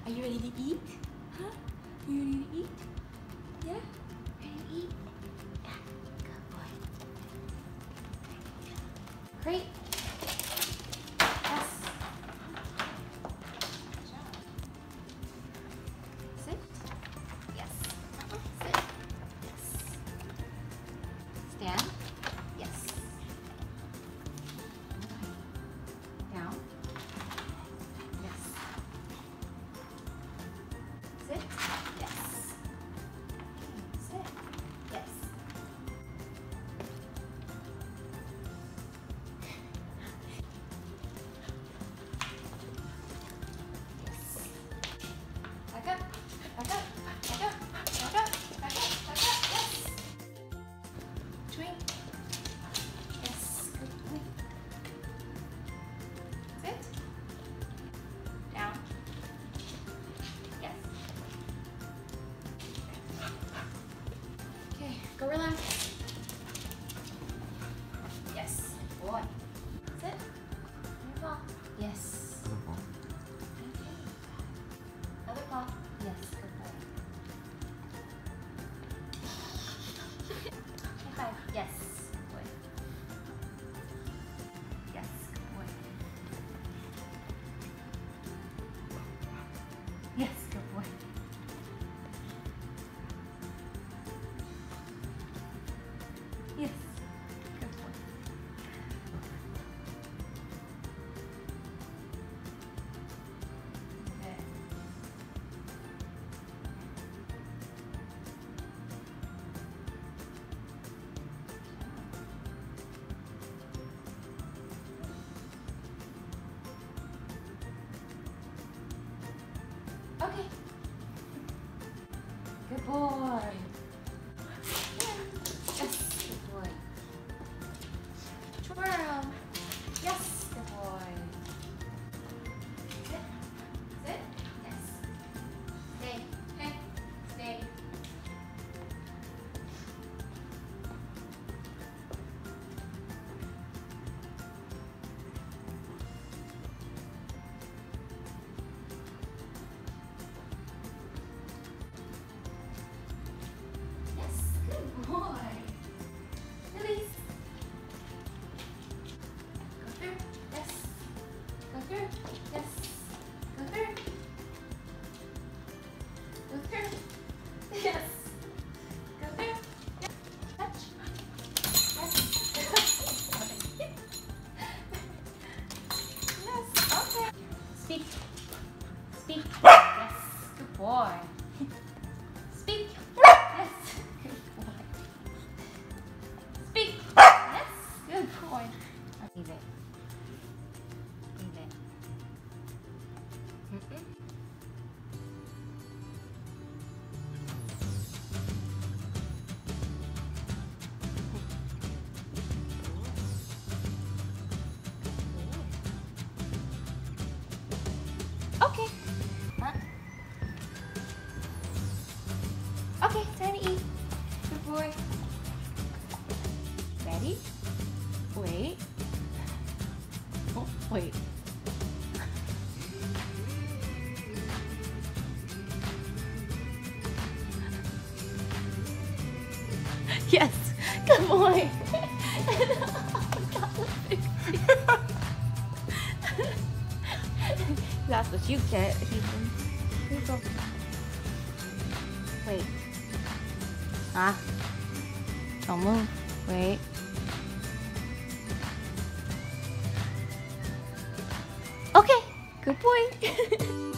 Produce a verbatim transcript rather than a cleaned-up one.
Are you ready to eat? Huh? Are you ready to eat? Yeah? Ready to eat? Yeah. Good boy. Great. Yes. Good job. Sit. Yes. Uh-uh. Sit. Yes. Stand. Yes. Down. Yes. Sit. Yes. Sit. Yes. Yes. Back up. Back up. Back up. Back up. Back up. Back up. Yes. Swing. Yes. Good boy. Sit. Down. Yes. Okay, go relax. Yes. Boy. Sit. Your paw. Yes. Okay. Other paw. Yes. Good boy. High five. Yes. Good boy. Yes. Good boy. Yes. Good boy. Yes. Good boy. Good. Okay. Good boy. Yes, good boy. Twirl. Yes, good boy. Sit. Sit. Yes. Stay. Okay. Stay. Yes, good boy. Release. Go through. Yes. Go through. Yes. Go through. Go through. Yes. Go through. Yes. Touch. Yes. Yes. Okay. Speak. Speak. Yes. Good boy. Speak. Yes. Good boy. Speak. Yes. Good boy. Leave it. Leave it. Mm-mm. Okay. Huh? Okay, time to eat. Good boy. Ready? Wait. Oh, wait. Yes. Good boy. That's what you get, Ethan. Here you go. Wait. Ah. Don't move. Wait. Okay. Good boy.